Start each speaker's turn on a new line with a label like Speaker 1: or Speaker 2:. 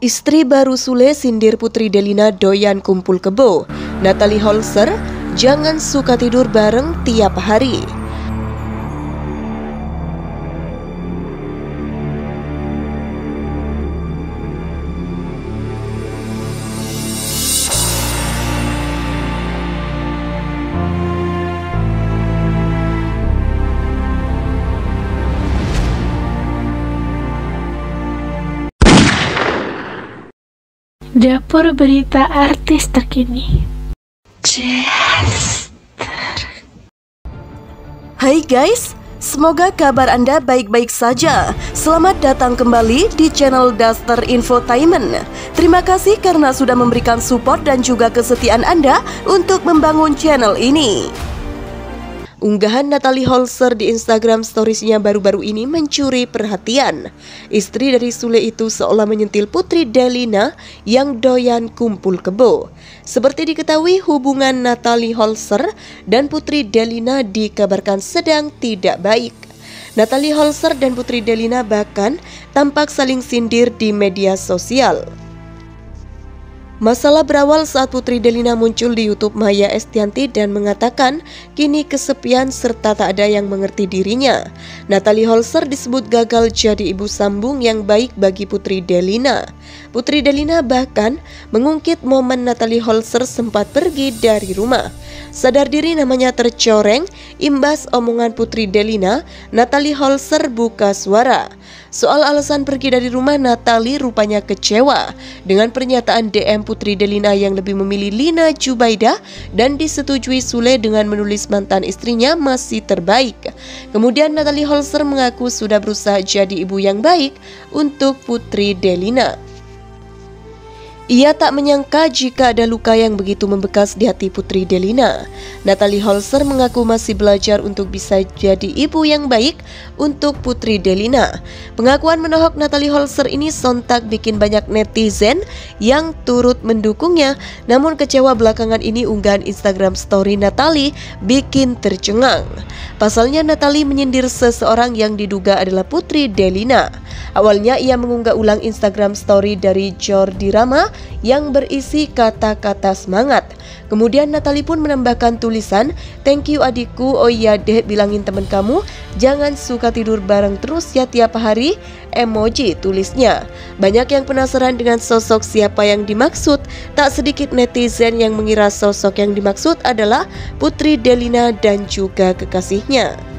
Speaker 1: Istri baru Sule sindir Putri Delina doyan kumpul kebo. Natalie Holzer, jangan suka tidur bareng tiap hari.
Speaker 2: Dapur berita artis terkini.
Speaker 1: Hai guys, semoga kabar Anda baik-baik saja. Selamat datang kembali di channel Daster Infotainment. Terima kasih karena sudah memberikan support dan juga kesetiaan Anda untuk membangun channel ini. Unggahan Natalie Holzer di Instagram Stories-nya baru-baru ini mencuri perhatian. Istri dari Sule itu seolah menyentil Putri Delina yang doyan kumpul kebo. Seperti diketahui, hubungan Natalie Holzer dan Putri Delina dikabarkan sedang tidak baik. Natalie Holzer dan Putri Delina bahkan tampak saling sindir di media sosial. Masalah berawal saat Putri Delina muncul di YouTube Maya Estianty dan mengatakan kini kesepian serta tak ada yang mengerti dirinya. Natalie Holzer disebut gagal jadi ibu sambung yang baik bagi Putri Delina. Putri Delina bahkan mengungkit momen Natalie Holzer sempat pergi dari rumah. Sadar diri namanya tercoreng, imbas omongan Putri Delina, Natalie Holzer buka suara. Soal alasan pergi dari rumah, Natalie rupanya kecewa dengan pernyataan DM Putri Delina yang lebih memilih Lina Jubaidah dan disetujui Sule dengan menulis mantan istrinya masih terbaik. Kemudian Natalie Holzer mengaku sudah berusaha jadi ibu yang baik untuk Putri Delina. Ia tak menyangka jika ada luka yang begitu membekas di hati Putri Delina. Natalie Holzer mengaku masih belajar untuk bisa jadi ibu yang baik untuk Putri Delina. Pengakuan menohok Natalie Holzer ini sontak bikin banyak netizen yang turut mendukungnya. Namun kecewa belakangan ini unggahan Instagram story Natalie bikin tercengang. Pasalnya Natalie menyindir seseorang yang diduga adalah Putri Delina. Awalnya ia mengunggah ulang Instagram story dari Jordi Rama yang berisi kata-kata semangat. Kemudian Natalie pun menambahkan tulisan, "Thank you adikku, oh iya deh bilangin temen kamu, jangan suka tidur bareng terus ya tiap hari," emoji tulisnya. Banyak yang penasaran dengan sosok siapa yang dimaksud. Tak sedikit netizen yang mengira sosok yang dimaksud adalah Putri Delina dan juga kekasihnya.